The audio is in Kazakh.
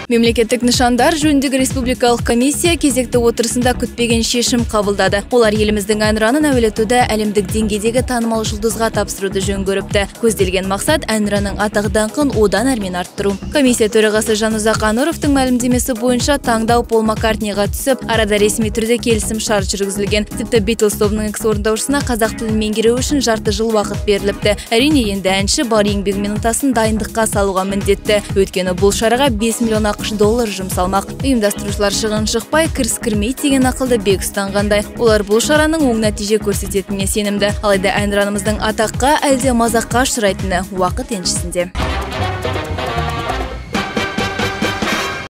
Мемлекеттік нышандар жөніндегі республикалық комиссия кезекті отырысында күтпеген шешім қабылдады. Олар еліміздің әнұранын әуелетуді әлемдік деңгейдегі танымал жұлдызға тапсыруды жөн көріпті. Көзделген мақсат әнұранның атақ-даңқын одан әрмен арттыру. Комиссия төрағасы Жанұзақ Ануровтың мәлімдемесі бойынша таңдау Пол Маккартниға түсіп, арада ресми түрде келісім шарт жүргізілген. Тіпті Битлз тобының экс-орындаушысына қазақ тілін меңгеру үшін жарты жыл уақыт беріліпті. Әрине, енді әнші бар еңбегімен ынтасын дайындыққа салуға міндетті. Өйткені бұл шараға 5 миллион ақш доллар жұмсалмақ. Ұйымдастырушылар шығын шықпай, кіріс кірмейді деген ақылды бек ұстанғандай. Олар бұл шараның оң нәтиже көрсететініне сенімді. Алайда әнұранымыздың атаққа әлде мазаққа ұшырайтыны уақыт еншісінде.